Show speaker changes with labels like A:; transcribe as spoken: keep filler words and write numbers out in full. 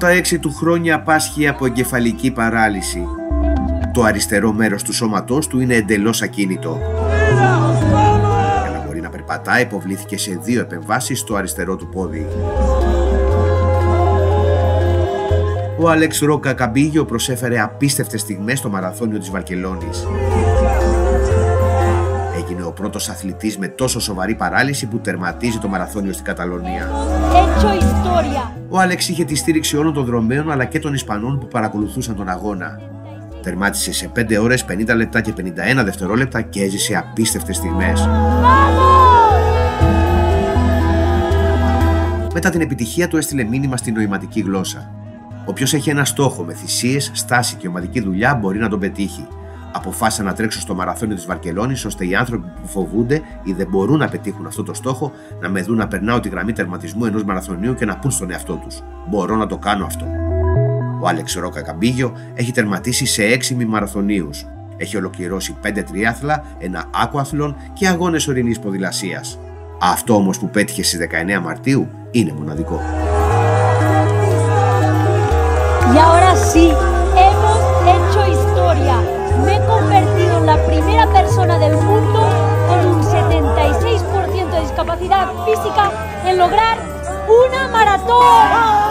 A: τα έξι του χρόνια πάσχει από εγκεφαλική παράλυση. Το αριστερό μέρος του σώματός του είναι εντελώς ακίνητο. Για να μπορεί να περπατάει, υποβλήθηκε σε δύο επεμβάσεις στο αριστερό του πόδι. Ο Άλεξ Ρόκα Καμπίγιο προσέφερε απίστευτες στιγμές στο μαραθώνιο της Βαρκελόνης. Έγινε ο πρώτος αθλητής με τόσο σοβαρή παράλυση που τερματίζει το μαραθώνιο στην Καταλωνία. Ο Άλεξ είχε τη στήριξη όλων των δρομέων αλλά και των Ισπανών που παρακολουθούσαν τον αγώνα. Τερμάτισε σε πέντε ώρες, πενήντα λεπτά και πενήντα ένα δευτερόλεπτα και έζησε απίστευτες στιγμές. Μετά την επιτυχία του έστειλε μήνυμα στη νοηματική γλώσσα. Όποιος έχει ένα στόχο με θυσίες, στάση και ομαδική δουλειά μπορεί να τον πετύχει. Αποφάσισα να τρέξω στο μαραθώνιο της Βαρκελόνης ώστε οι άνθρωποι που φοβούνται ή δεν μπορούν να πετύχουν αυτό το στόχο να με δουν να περνάω τη γραμμή τερματισμού ενός μαραθωνίου και να πούν στον εαυτό τους: μπορώ να το κάνω αυτό. Ο Άλεξ Ρόκα Καμπίγιο έχει τερματίσει σε έξι μη μαραθωνίους. Έχει ολοκληρώσει πέντε τριάθλα, ένα aquathlon και αγώνες ορεινής ποδηλασίας. Αυτό όμως που πέτυχε στις δεκαεννέα Μαρτίου είναι μοναδικό.
B: Y ahora sí, hemos hecho historia. Me he convertido en la primera persona del mundo con un setenta y seis por ciento de discapacidad física en lograr una maratón.